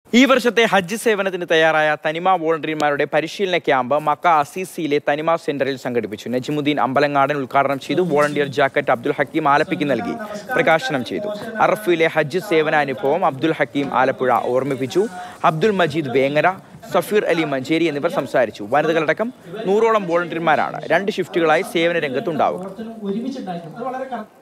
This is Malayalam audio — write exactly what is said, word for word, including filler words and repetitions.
ഈ വർഷത്തെ ഹജ്ജ് സേവനത്തിന് തയ്യാറായ തനിമ വോളണ്ടിയർമാരുടെ പരിശീലന ക്യാമ്പ് മക്ക അസീസിയിലെ തനിമ സെന്ററിൽ സംഘടിപ്പിച്ചു. നജിമുദ്ദീൻ അമ്പലങ്ങാടൻ ഉദ്ഘാടനം ചെയ്തു. വോളണ്ടിയർ ജാക്കറ്റ് അബ്ദുൽ ഹക്കീം ആലപ്പിക്ക് നൽകി പ്രകാശനം ചെയ്തു. അറഫയിലെ ഹജ്ജ് സേവന അനുഭവം അബ്ദുൽ ഹക്കീം ആലപ്പുഴ ഓർമ്മിപ്പിച്ചു. അബ്ദുൽ മജീദ് വേങ്ങര, സഫീർ അലി മഞ്ചേരി എന്നിവർ സംസാരിച്ചു. വനിതകളടക്കം നൂറോളം വോളണ്ടിയർമാരാണ് രണ്ട് ഷിഫ്റ്റുകളായി സേവന രംഗത്തുണ്ടാവുക.